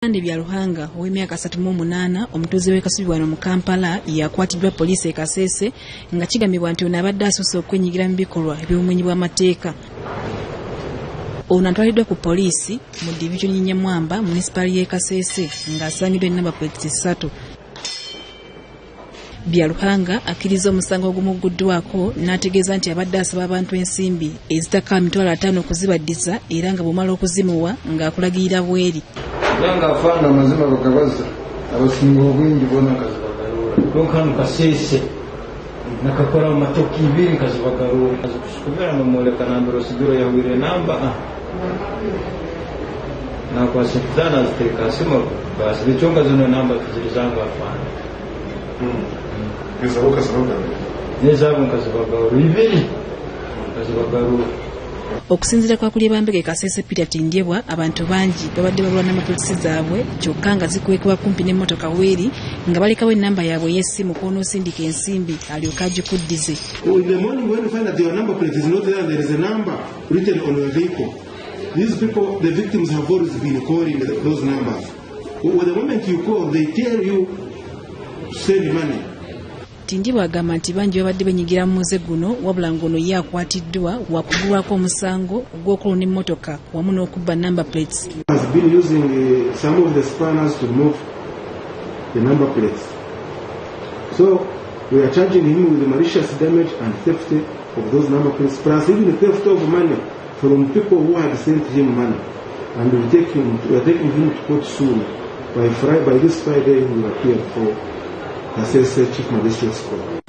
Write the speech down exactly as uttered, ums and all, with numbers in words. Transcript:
Andi bya Ruhanga ow'emyaka asatu mu munaana omutuuze w'ekasubi wano mu Kampala yakwatiddwa poliisi e Kasese nga kigambibwa nti ono abadde asoose okwenyigira mu bikolwa eby'obumenyi bw'amateeka. Ono atwaliddwa ku poliisi mu divizoni Nyamwamba munisipali y'e Kasese ng'asangiddwa ennamba puleti ssatu. Bya Ruhanga akkiriza omusango ogumuguddwako n'ategeeza nti abadde asaba abantu ensimbi ezitakka mitwalo ataano okuzibaddiza era nga bw'omala okuzimuwa ng'akulagirira bweri. Yanga afanga mazima bakabaza abasinga obwingi bona kazibagalura donkano Kasese nakakora matoki ibiri kazibagalura kazikusukubira no moleka nambero siguro ya wire namba ah na kwa sitana ziteka sima basi bichonga zino namba tuzilizanga afana mm bizabuka sababu nezabu kazibagalura ibiri kazibagalura. Okusinziira kwa kulya bambege Kasese Peter Tindyebwa abantu bangi babadde balwana n'amapolisi zaabwe kyokka nga zikwekebwa kumpi n'emmotoka weeri nga balekawo ennamba yaabwe y'essimu kw'ono osindika ensimbi alyoka agikuddize. In the morning when you find that your number plate is not there, there is a number written on your vehicle. These people, the victims have always been calling those numbers. Well, the moment you call, they tell you to send money. Tindyebwa agamba nti bangi babadde benyigira mu muze guno wabula ng'ono ye akwatiddwa wakugulwako omusango ogw'okulonda emmotoka wamu n'okubba number plates. Has been using uh, some of the spanners to remove the number plates. So we are charging him with the malicious damage and theft of those number plates, plus even the theft of money from people who had sent him money. And we take him, we are taking him to court soon. By Friday, by this Friday, he will appear for Kasese Chief Magistrate's Court.